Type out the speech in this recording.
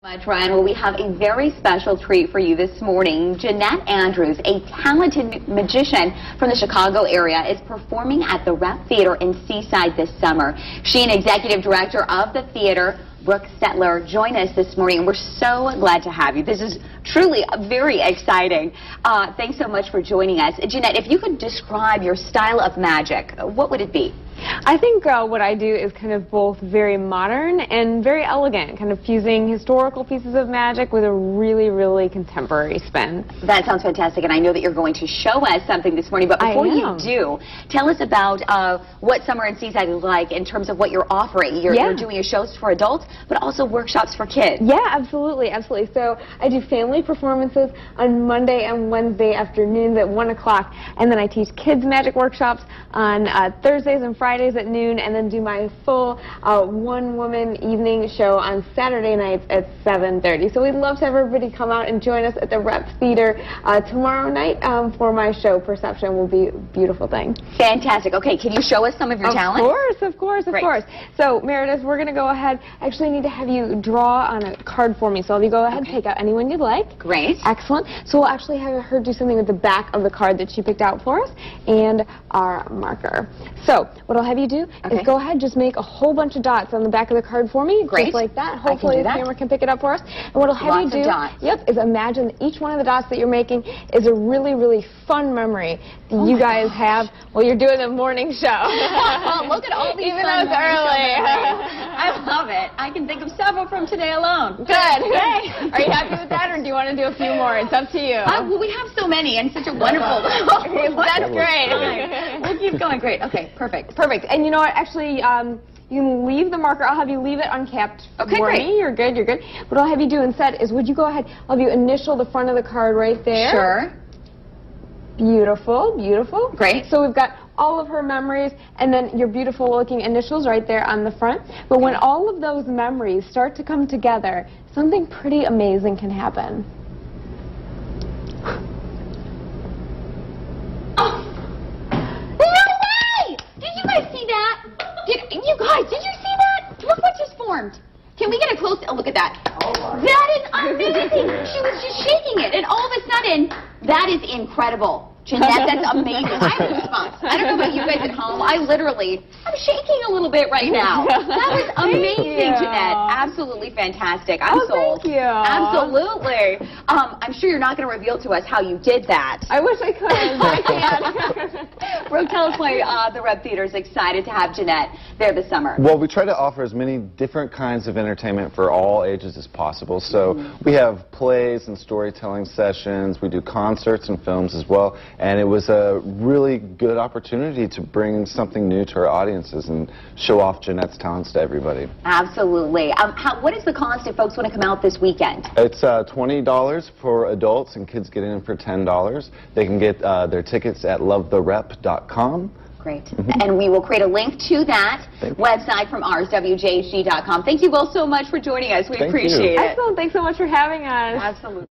Much, Ryan. Well, we have a very special treat for you this morning. Jeanette Andrews, a talented magician from the Chicago area, is performing at the Rep Theater in Seaside this summer. She and executive director of the theater, Brooke Settler, join us this morning. We're so glad to have you. This is truly very exciting. Thanks so much for joining us. Jeanette, if you could describe your style of magic, what would it be? I think what I do is kind of both very modern and very elegant, kind of fusing historical pieces of magic with a really, really contemporary spin. That sounds fantastic, and I know that you're going to show us something this morning, but before you do, tell us about what Summer in Seaside is like in terms of what you're offering. You're doing a shows for adults, but also workshops for kids. Yeah, absolutely, absolutely. So I do family performances on Monday and Wednesday afternoons at 1 o'clock, and then I teach kids magic workshops on Thursdays and Fridays at noon, and then do my full one-woman evening show on Saturday nights at 7:30. So we'd love to have everybody come out and join us at the Rep Theater tomorrow night for my show. Perception will be a beautiful thing. Fantastic. Okay, can you show us some of your talent? Of course. So Meredith, we're going to go ahead. Actually, I need to have you draw on a card for me. So if you go ahead and pick out anyone you'd like. Great. Excellent. So we'll actually have her do something with the back of the card that she picked out for us and our marker. So what I'll have you do is go ahead, just make a whole bunch of dots on the back of the card for me. Great. Just like that. Hopefully the camera can pick it up for us. And what I'll have you do is imagine that each one of the dots that you're making is a really, really fun memory that you guys have while you're doing the morning show. Look at all these Even though it's early. I love it. I can think of several from today alone. Good. Are you happy with that, or do you want to do a few more? It's up to you. Well, we have so many and such a wonderful... That's great. We'll keep going. Great. Okay, perfect. And you know what? Actually, you can leave the marker. I'll have you leave it uncapped for me. You're good. What I'll have you do instead is, would you go ahead, I'll have you initial the front of the card right there. Sure. Beautiful. Great. So we've got all of her memories and then your beautiful looking initials right there on the front. But when all of those memories start to come together, something pretty amazing can happen. Did you see that? Look what just formed. Can we get a close look at that? That is amazing. She was just shaking it, and all of a sudden, that is incredible. Jeanette, that's amazing. I have a response. I don't know about you guys at home. I'm shaking a little bit right now. That was amazing, Jeanette. Absolutely fantastic. I'm sold. Thank you. Absolutely. I'm sure you're not going to reveal to us how you did that. I wish I could, but I can't. Brooke, tell us why the Rep Theater is excited to have Jeanette there this summer. Well, we try to offer as many different kinds of entertainment for all ages as possible. So we have plays and storytelling sessions. We do concerts and films as well. And it was a really good opportunity to bring something new to our audiences and show off Jeanette's talents to everybody. Absolutely. What is the cost if folks want to come out this weekend? It's $20 for adults, and kids get in for $10. They can get their tickets at lovetherep.com. Great. And we will create a link to that website from ours, WJHG.com. Thank you both so much for joining us. We appreciate it. Excellent. Thanks so much for having us. Absolutely.